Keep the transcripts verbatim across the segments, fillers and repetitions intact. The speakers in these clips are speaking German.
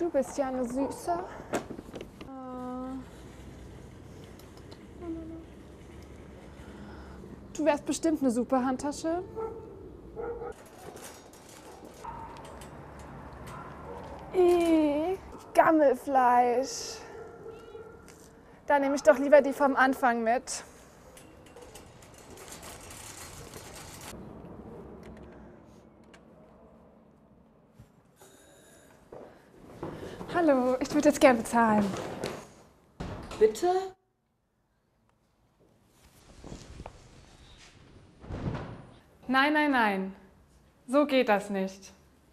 Du bist ja eine Süße. Du wärst bestimmt eine super Handtasche. Ih, Gammelfleisch. Da nehme ich doch lieber die vom Anfang mit. Hallo, ich würde jetzt gerne bezahlen. Bitte? Nein, nein, nein. So geht das nicht.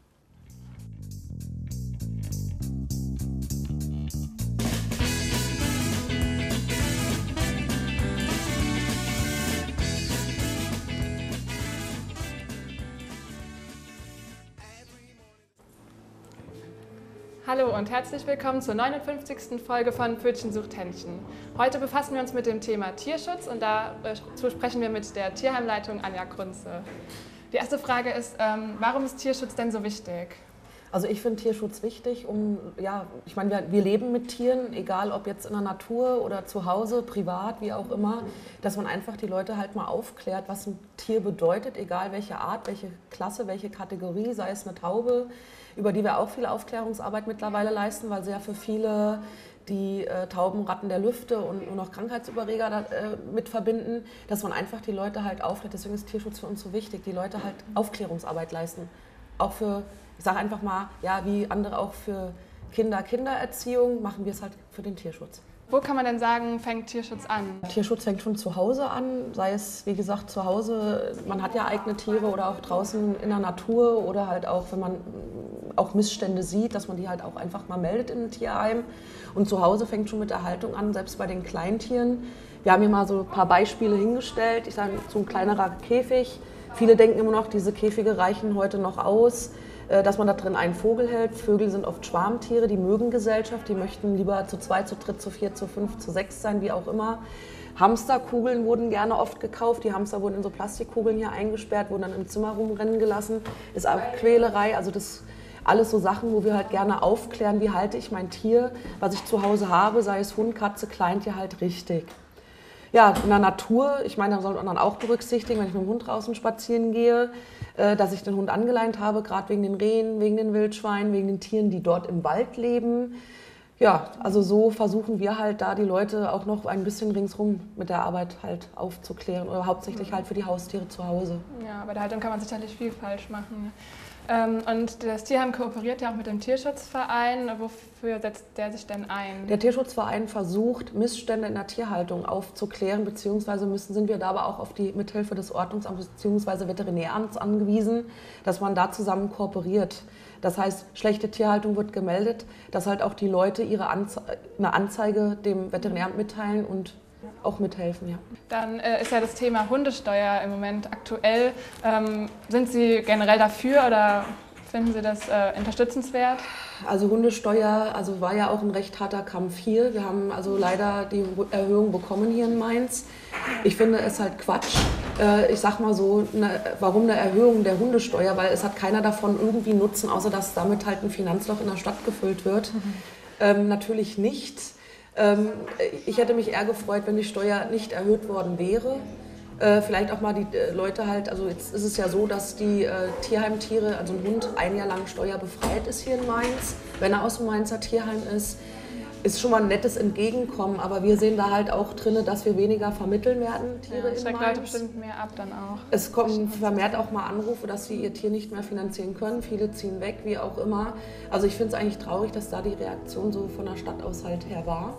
Hallo und herzlich willkommen zur neunundfünfzigsten Folge von Pfötchen sucht Händchen. Heute befassen wir uns mit dem Thema Tierschutz und dazu sprechen wir mit der Tierheimleitung Anja Grunze. Die erste Frage ist, ähm, warum ist Tierschutz denn so wichtig? Also ich finde Tierschutz wichtig, um, ja, ich meine, wir, wir leben mit Tieren, egal ob jetzt in der Natur oder zu Hause, privat, wie auch immer, dass man einfach die Leute halt mal aufklärt, was ein Tier bedeutet, egal welche Art, welche Klasse, welche Kategorie, sei es eine Taube, über die wir auch viel Aufklärungsarbeit mittlerweile leisten, weil sie ja für viele die äh, Taubenratten der Lüfte und nur noch Krankheitsüberreger da, äh, mit verbinden, dass man einfach die Leute halt aufklärt. Deswegen ist Tierschutz für uns so wichtig, die Leute halt Aufklärungsarbeit leisten. Auch für, ich sage einfach mal, ja, wie andere auch für Kinder, Kindererziehung, machen wir es halt für den Tierschutz. Wo kann man denn sagen, fängt Tierschutz an? Tierschutz fängt schon zu Hause an, sei es, wie gesagt, zu Hause, man hat ja eigene Tiere oder auch draußen in der Natur oder halt auch, wenn man auch Missstände sieht, dass man die halt auch einfach mal meldet in ein Tierheim. Und zu Hause fängt schon mit der Haltung an, selbst bei den Kleintieren. Wir haben hier mal so ein paar Beispiele hingestellt, ich sage, so ein kleinerer Käfig. Viele denken immer noch, diese Käfige reichen heute noch aus, dass man da drin einen Vogel hält. Vögel sind oft Schwarmtiere, die mögen Gesellschaft, die möchten lieber zu zwei, zu dritt, zu vier, zu fünf, zu sechs sein, wie auch immer. Hamsterkugeln wurden gerne oft gekauft, die Hamster wurden in so Plastikkugeln hier eingesperrt, wurden dann im Zimmer rumrennen gelassen. Ist auch Quälerei, also das alles so Sachen, wo wir halt gerne aufklären, wie halte ich mein Tier, was ich zu Hause habe, sei es Hund, Katze, Kleintier, halt richtig. Ja, in der Natur, ich meine, da sollte man dann auch berücksichtigen, wenn ich mit dem Hund draußen spazieren gehe, äh, dass ich den Hund angeleint habe, gerade wegen den Rehen, wegen den Wildschweinen, wegen den Tieren, die dort im Wald leben. Ja, also so versuchen wir halt da die Leute auch noch ein bisschen ringsrum mit der Arbeit halt aufzuklären oder hauptsächlich halt für die Haustiere zu Hause. Ja, bei der Haltung kann man sicherlich viel falsch machen. Ähm, und das Tierheim kooperiert ja auch mit dem Tierschutzverein. Wofür setzt der sich denn ein? Der Tierschutzverein versucht, Missstände in der Tierhaltung aufzuklären, beziehungsweise müssen, sind wir da aber auch auf die Mithilfe des Ordnungsamts bzw. Veterinäramts angewiesen, dass man da zusammen kooperiert. Das heißt, schlechte Tierhaltung wird gemeldet, dass halt auch die Leute ihre Anze- eine Anzeige dem Veterinäramt mitteilen und auch mithelfen, ja. Dann äh, ist ja das Thema Hundesteuer im Moment aktuell. Ähm, sind Sie generell dafür oder finden Sie das äh, unterstützenswert? Also Hundesteuer, also war ja auch ein recht harter Kampf hier. Wir haben also leider die Erhöhung bekommen hier in Mainz. Ich finde es halt Quatsch. Äh, ich sag mal so, ne, warum eine Erhöhung der Hundesteuer? Weil es hat keiner davon irgendwie Nutzen, außer dass damit halt ein Finanzloch in der Stadt gefüllt wird. Mhm. Ähm, natürlich nicht. Ich hätte mich eher gefreut, wenn die Steuer nicht erhöht worden wäre. Vielleicht auch mal die Leute halt, also jetzt ist es ja so, dass die Tierheimtiere, also ein Hund ein Jahr lang steuerbefreit ist hier in Mainz, wenn er aus dem Mainzer Tierheim ist. Ist schon mal ein nettes Entgegenkommen, aber wir sehen da halt auch drin, dass wir weniger vermitteln werden, Tiere ja, in Mainz. Leute bestimmt mehr ab dann auch. Es kommen vermehrt auch mal Anrufe, dass sie ihr Tier nicht mehr finanzieren können. Viele ziehen weg, wie auch immer. Also ich finde es eigentlich traurig, dass da die Reaktion so von der Stadt aus halt her war.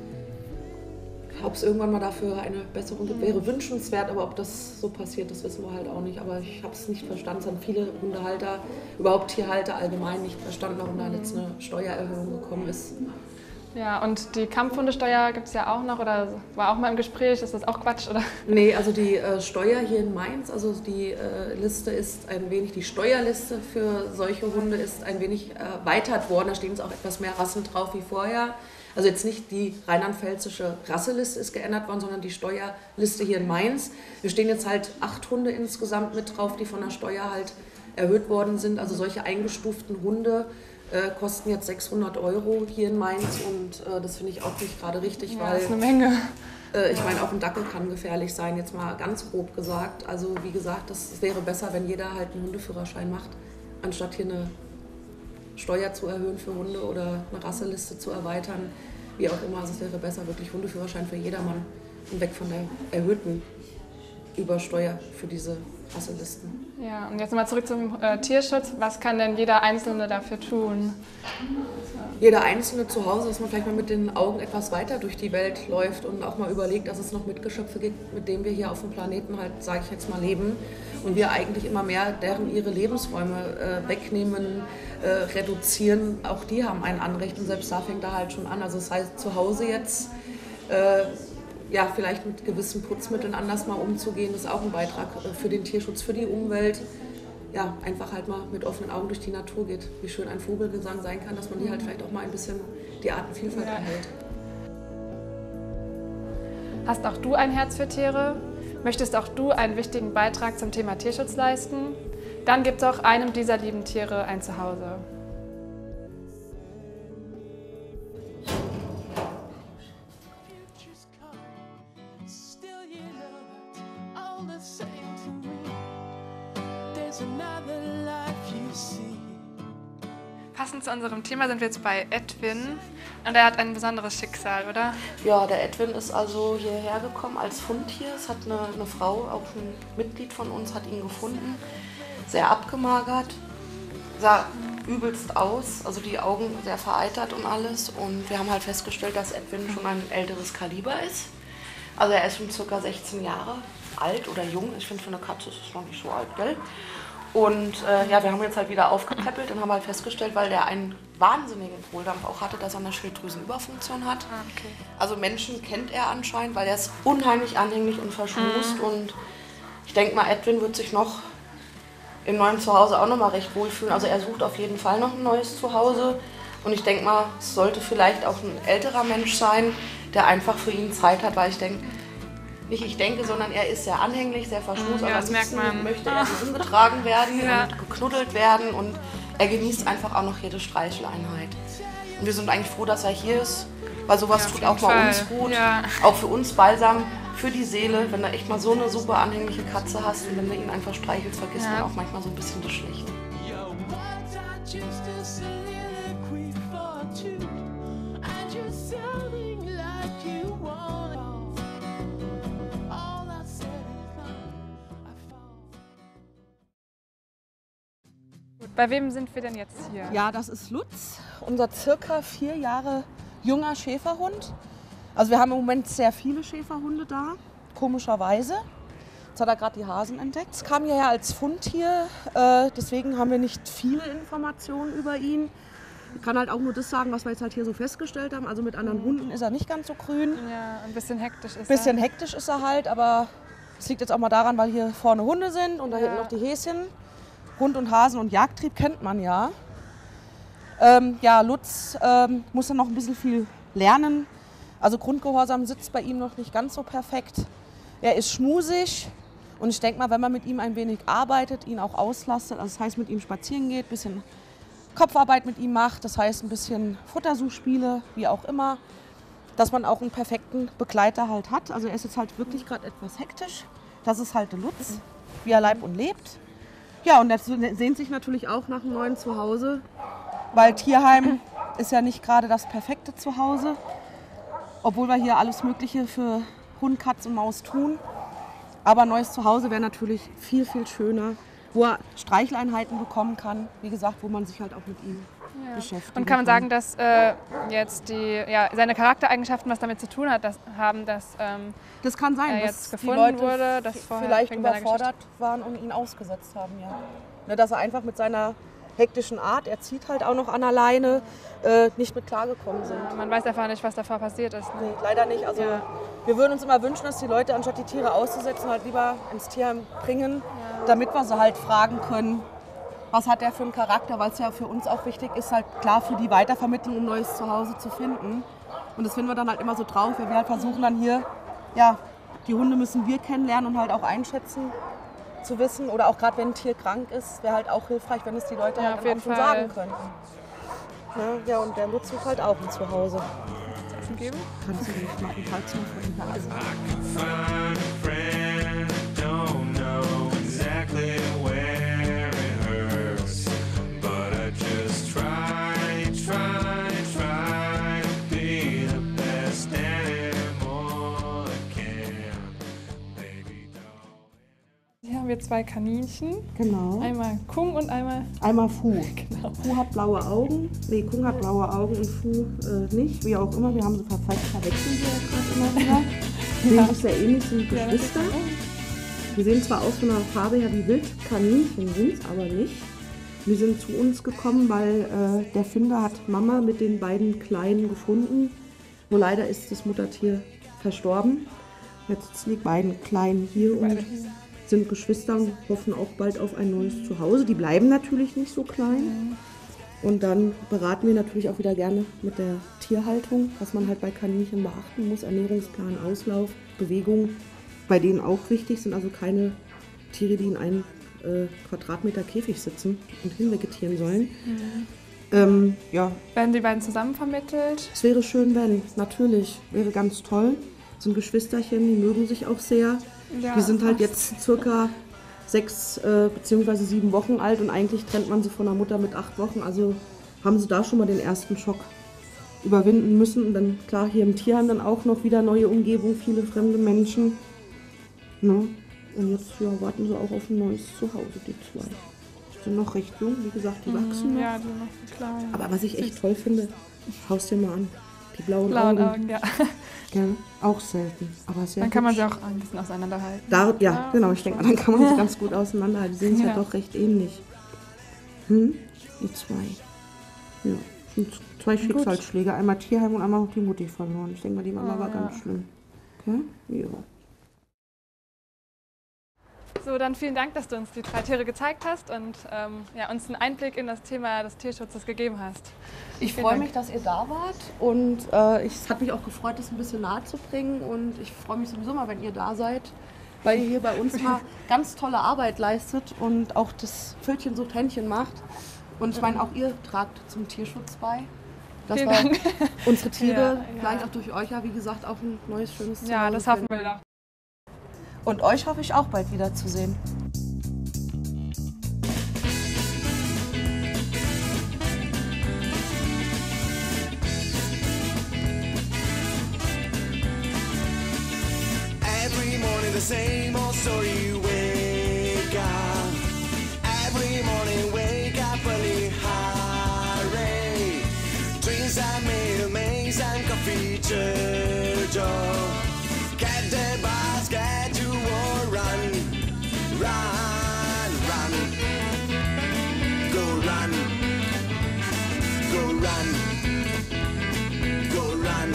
Ob es irgendwann mal dafür eine Besserung gibt, wäre wünschenswert, aber ob das so passiert, das wissen wir halt auch nicht. Aber ich habe es nicht verstanden. Es haben viele Hundehalter, überhaupt Tierhalter allgemein nicht verstanden, warum da jetzt eine Steuererhöhung gekommen ist. Ja, und die Kampfhundesteuer gibt es ja auch noch, oder war auch mal im Gespräch, ist das auch Quatsch, oder? Nee, also die äh, Steuer hier in Mainz, also die äh, Liste ist ein wenig, die Steuerliste für solche Hunde ist ein wenig erweitert worden, da stehen jetzt auch etwas mehr Rassen drauf wie vorher. Also jetzt nicht die rheinland-pfälzische Rasseliste ist geändert worden, sondern die Steuerliste hier in Mainz. Wir stehen jetzt halt acht Hunde insgesamt mit drauf, die von der Steuer halt erhöht worden sind, also solche eingestuften Hunde. äh, kosten jetzt sechshundert Euro hier in Mainz und äh, das finde ich auch nicht gerade richtig, Ja, weil das ist eine Menge. äh, ich meine, auch ein Dackel kann gefährlich sein, jetzt mal ganz grob gesagt. Also wie gesagt, das wäre besser, wenn jeder halt einen Hundeführerschein macht, anstatt hier eine Steuer zu erhöhen für Hunde oder eine Rasseliste zu erweitern, wie auch immer. Also es wäre besser, wirklich Hundeführerschein für jedermann und weg von der erhöhten Übersteuer für diese Rasselisten. Ja, und jetzt nochmal zurück zum äh, Tierschutz. Was kann denn jeder Einzelne dafür tun? Jeder Einzelne zu Hause, dass man vielleicht mal mit den Augen etwas weiter durch die Welt läuft und auch mal überlegt, dass es noch Mitgeschöpfe gibt, mit denen wir hier auf dem Planeten halt, sage ich jetzt mal, leben. Und wir eigentlich immer mehr deren ihre Lebensräume äh, wegnehmen, äh, reduzieren. Auch die haben ein Anrecht und selbst da fängt da halt schon an. Also das heißt, zu Hause jetzt äh, ja, vielleicht mit gewissen Putzmitteln anders mal umzugehen, ist auch ein Beitrag für den Tierschutz, für die Umwelt. Ja, einfach halt mal mit offenen Augen durch die Natur geht. Wie schön ein Vogelgesang sein kann, dass man die halt vielleicht auch mal ein bisschen die Artenvielfalt Ja. erhält. Hast auch du ein Herz für Tiere? Möchtest auch du einen wichtigen Beitrag zum Thema Tierschutz leisten? Dann gibt es auch einem dieser lieben Tiere ein Zuhause. Passend zu unserem Thema sind wir jetzt bei Edwin und er hat ein besonderes Schicksal, oder? Ja, der Edwin ist also hierher gekommen als Fundtier. Es hat eine, eine Frau, auch ein Mitglied von uns, hat ihn gefunden. Sehr abgemagert, sah übelst aus, also die Augen sehr vereitert und alles. Und wir haben halt festgestellt, dass Edwin schon ein älteres Kaliber ist. Also er ist schon ca. sechzehn Jahre alt oder jung. Ich finde, für eine Katze ist es noch nicht so alt, gell? Und äh, ja, wir haben jetzt halt wieder aufgepäppelt und haben halt festgestellt, weil der einen wahnsinnigen Kohldampf auch hatte, dass er eine Schilddrüsenüberfunktion hat. Ah, okay. Also Menschen kennt er anscheinend, weil er ist unheimlich anhänglich und verschmust. Mhm. Und ich denke mal, Edwin wird sich noch im neuen Zuhause auch noch mal recht wohlfühlen. Also er sucht auf jeden Fall noch ein neues Zuhause. Und ich denke mal, es sollte vielleicht auch ein älterer Mensch sein, der einfach für ihn Zeit hat, weil ich denke, nicht ich denke, sondern er ist sehr anhänglich, sehr verschmust. Ja, aber das merkt man. Möchte er umgetragen werden Ja. und geknuddelt werden und er genießt einfach auch noch jede Streicheleinheit. Und wir sind eigentlich froh, dass er hier ist, weil sowas Ja, auf tut jeden auch mal Fall. uns gut. Ja. Auch für uns balsam, für die Seele, wenn du echt mal so eine super anhängliche Katze hast und wenn du ihn einfach streichelst, vergisst Ja. man auch manchmal so ein bisschen das Schlechte. Bei wem sind wir denn jetzt hier? Ja, das ist Lutz, unser circa vier Jahre junger Schäferhund. Also wir haben im Moment sehr viele Schäferhunde da, komischerweise. Jetzt hat er gerade die Hasen entdeckt. Es kam hierher als Fundtier, äh, deswegen haben wir nicht viele Informationen über ihn. Ich kann halt auch nur das sagen, was wir jetzt halt hier so festgestellt haben. Also mit anderen Hunden ist er nicht ganz so grün. Ja, ein bisschen hektisch ist Ein bisschen er. hektisch ist er halt, aber es liegt jetzt auch mal daran, weil hier vorne Hunde sind und da Ja. hinten noch die Häschen. Hund und Hasen und Jagdtrieb kennt man ja. Ähm, ja, Lutz ähm, muss dann noch ein bisschen viel lernen. Also Grundgehorsam sitzt bei ihm noch nicht ganz so perfekt. Er ist schmusig und ich denke mal, wenn man mit ihm ein wenig arbeitet, ihn auch auslastet, also das heißt mit ihm spazieren geht, ein bisschen Kopfarbeit mit ihm macht, das heißt ein bisschen Futtersuchspiele, wie auch immer, dass man auch einen perfekten Begleiter halt hat. Also er ist jetzt halt wirklich gerade etwas hektisch. Das ist halt der Lutz, wie er lebt und lebt. Ja, und er sehnt sich natürlich auch nach einem neuen Zuhause, weil Tierheim ist ja nicht gerade das perfekte Zuhause, obwohl wir hier alles Mögliche für Hund, Katz und Maus tun. Aber ein neues Zuhause wäre natürlich viel, viel schöner, wo er Streicheleinheiten bekommen kann, wie gesagt, wo man sich halt auch mit ihm Ja. beschäftigt. Und kann man sagen, dass äh, jetzt die, ja, seine Charaktereigenschaften was damit zu tun hat, dass, haben, dass ähm, das kann sein, er dass jetzt die gefunden Leute wurde, dass v- vorher vielleicht wegen seiner überfordert waren und ihn ausgesetzt haben. Ja. Ne, dass er einfach mit seiner hektischen Art, er zieht halt auch noch an alleine, äh, nicht mit klargekommen sind. Man weiß einfach nicht, was davor passiert ist. Nee, leider nicht. Also Ja. wir würden uns immer wünschen, dass die Leute, anstatt die Tiere auszusetzen, halt lieber ins Tierheim bringen, damit wir sie halt fragen können, was hat der für einen Charakter, weil es ja für uns auch wichtig ist, halt klar für die Weitervermittlung ein neues Zuhause zu finden. Und das finden wir dann halt immer so traurig, weil wir halt versuchen dann hier, ja, die Hunde müssen wir kennenlernen und halt auch einschätzen, zu wissen. Oder auch gerade wenn ein Tier krank ist, wäre halt auch hilfreich, wenn es die Leute Ja, halt auf dann auch jeden schon Fall. sagen könnten. Ne? Ja, und der Lutz sucht halt auch ein Zuhause. Essen geben? Kannst du nicht machen, halt zum von der Nase. Hier haben wir zwei Kaninchen. Genau. Einmal Kung und einmal... Einmal Fu. Genau. Fu hat blaue Augen. Nee, Kung hat blaue Augen und Fu äh, nicht. Wie auch immer, wir haben sie ver verwechselt ja gerade immer wieder. Die sehen sich sehr ähnlich, sind Geschwister. Die sehen zwar aus von der Farbe her wie Wildkaninchen, sind es aber nicht. Die sind zu uns gekommen, weil äh, der Finder hat Mama mit den beiden Kleinen gefunden. Nur leider ist das Muttertier verstorben. Jetzt sitzen die beiden Kleinen hier und sind Geschwister und hoffen auch bald auf ein neues Zuhause. Die bleiben natürlich nicht so klein. Und dann beraten wir natürlich auch wieder gerne mit der Tierhaltung, was man halt bei Kaninchen beachten muss. Ernährungsplan, Auslauf, Bewegung, bei denen auch wichtig sind. Also keine Tiere, die in einem äh, Quadratmeter Käfig sitzen und hinvegetieren sollen. Mhm. Ähm, ja. Werden die beiden zusammen vermittelt? Es wäre schön, wenn, natürlich, wäre ganz toll. Das sind Geschwisterchen, die mögen sich auch sehr. Ja, die sind halt jetzt circa sechs äh, bzw. sieben Wochen alt und eigentlich trennt man sie von der Mutter mit acht Wochen. Also haben sie da schon mal den ersten Schock überwinden müssen. Und dann klar, hier im Tierheim dann auch noch wieder neue Umgebung, viele fremde Menschen. Ne? Und jetzt ja, warten sie auch auf ein neues Zuhause, die zwei. Die sind noch recht jung, wie gesagt, die wachsen noch. Ja, die sind noch klein. Aber was ich echt toll finde, schau's dir mal an. Die blauen, blauen Augen. Augen ja. Ja, auch selten, aber sehr Dann kann man hübsch. sie auch ein bisschen auseinanderhalten. Da, ja, ja, genau, ich denke, dann kann man sie ganz gut auseinanderhalten. Die sehen sich ja. ja doch recht ähnlich. Hm? Die zwei. Ja, sind zwei Schicksalsschläge. Einmal Tierheim und einmal auch die Mutti verloren. Ich denke mal, die Mama oh, war ja. ganz schlimm. Okay? Ja. So, dann vielen Dank, dass du uns die drei Tiere gezeigt hast und ähm, ja, uns einen Einblick in das Thema des Tierschutzes gegeben hast. Ich freue mich, dass ihr da wart und äh, ich, es hat mich auch gefreut, das ein bisschen nahe zu bringen und ich freue mich sowieso mal, wenn ihr da seid, weil ihr hier bei uns mal ganz tolle Arbeit leistet und auch das Pfötchen sucht Händchen macht. Und ich meine, auch ihr tragt zum Tierschutz bei. Dass Vielen wir Dank. unsere Tiere, ja, vielleicht ja. auch durch euch ja, wie gesagt, auch ein neues, schönes Zuhause Ja, das hoffen wir doch. Und euch hoffe ich auch bald wiederzusehen. Every morning the same old story, you wake up. Every morning wake up early, hurry. Drinks and meal, maze and coffee, church. Get the bus, get to war, run, run, run. Go run, go run, go run.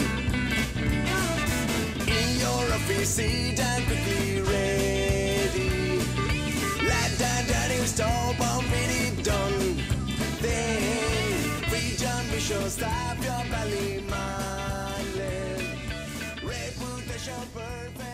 In your office, seat and quickly ready. Let the dirty stop on it done. Then, free jump, be sure, stop your belly, man. Reputation perfect.